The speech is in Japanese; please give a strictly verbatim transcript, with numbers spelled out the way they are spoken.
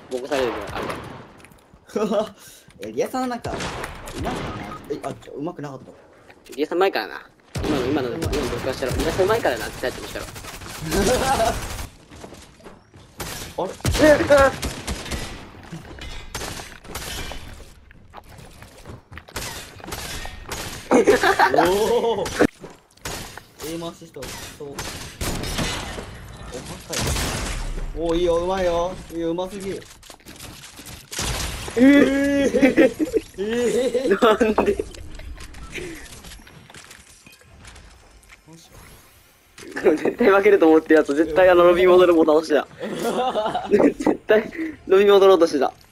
ボコされるぐらいあえ、リアさんはなんか、うまくなえ、あ、ちょ、うまくなかった。 る。リアさんうまいからな。今の、今の、今の僕からしたら、リアさんうまいからなってタイプにしたら。 あれおおエイムアシスト、そう。お、はったよ。おー、いいよ、うまいよ。いいよ、うますぎる。 えー、 ええなんで絶対負けると思ってるやつ、絶対あのロビー戻るボタン押してた。絶対ロビー戻ろうとしてた。